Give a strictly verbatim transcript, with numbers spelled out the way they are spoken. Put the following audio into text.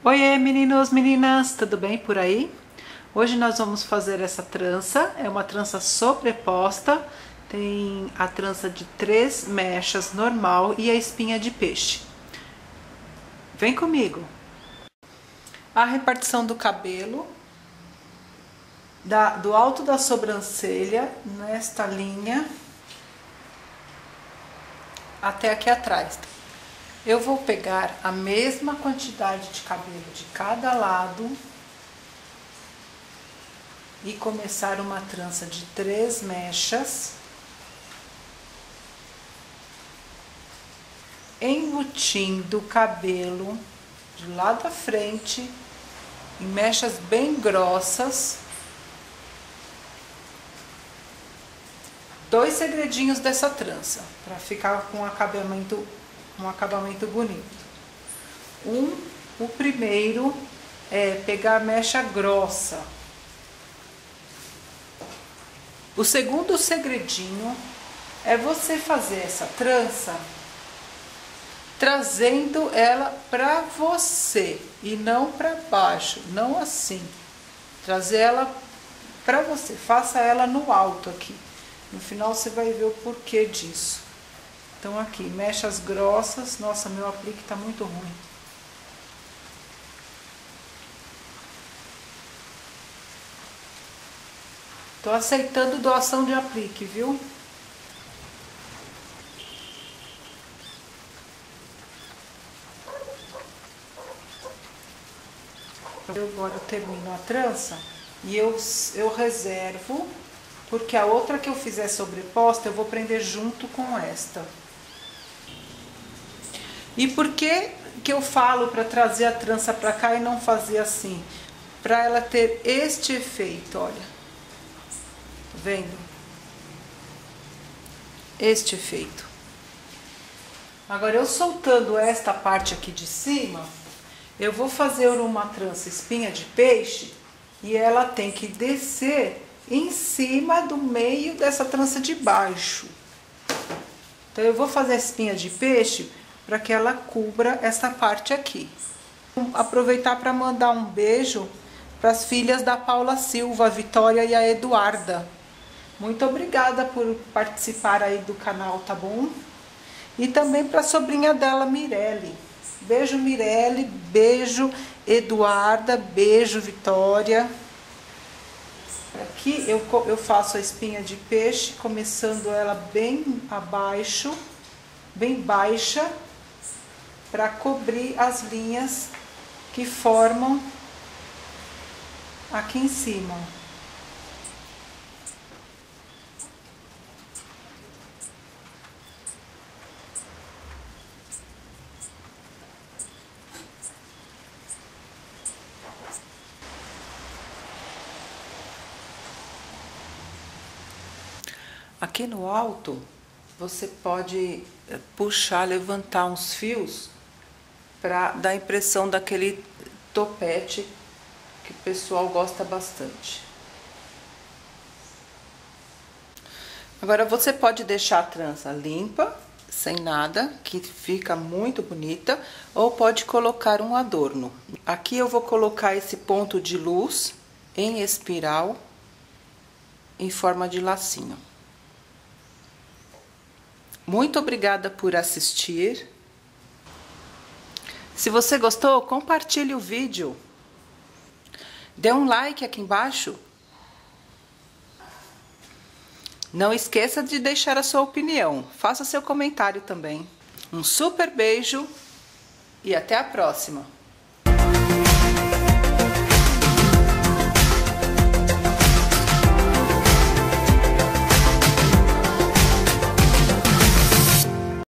Oiê, meninos, meninas, tudo bem por aí? Hoje nós vamos fazer essa trança, é uma trança sobreposta, tem a trança de três mechas normal e a espinha de peixe. Vem comigo! A repartição do cabelo, da, do alto da sobrancelha, nesta linha, até aqui atrás. Eu vou pegar a mesma quantidade de cabelo de cada lado e começar uma trança de três mechas, embutindo o cabelo de lado à frente em mechas bem grossas. Dois segredinhos dessa trança para ficar com um acabamento um acabamento bonito. Um, o primeiro é pegar a mecha grossa. O segundo segredinho é você fazer essa trança trazendo ela para você e não para baixo, não assim. Trazer ela para você, faça ela no alto aqui. No final você vai ver o porquê disso. Então aqui, mechas grossas. Nossa, meu aplique tá muito ruim. Tô aceitando doação de aplique, viu? Eu agora eu termino a trança e eu, eu reservo, porque a outra que eu fizer sobreposta eu vou prender junto com esta. E por que que eu falo para trazer a trança para cá e não fazer assim? Para ela ter este efeito, olha. Tá vendo? Este efeito. Agora, eu soltando esta parte aqui de cima, eu vou fazer uma trança espinha de peixe e ela tem que descer em cima do meio dessa trança de baixo. Então, eu vou fazer a espinha de peixe para que ela cubra essa parte aqui. Vou aproveitar para mandar um beijo para as filhas da Paula Silva, a Vitória e a Eduarda. Muito obrigada por participar aí do canal, tá bom? E também para a sobrinha dela, Mirelle. Beijo, Mirelle, beijo, Eduarda, beijo, Vitória. Aqui eu, eu faço a espinha de peixe, começando ela bem abaixo, bem baixa, para cobrir as linhas que formam aqui em cima. Aqui no alto, você pode puxar, levantar uns fios para dar a impressão daquele topete que o pessoal gosta bastante. Agora você pode deixar a trança limpa, sem nada, que fica muito bonita, ou pode colocar um adorno. Aqui eu vou colocar esse ponto de luz em espiral, em forma de lacinho. Muito obrigada por assistir. Se você gostou, compartilhe o vídeo. Dê um like aqui embaixo. Não esqueça de deixar a sua opinião. Faça seu comentário também. Um super beijo e até a próxima.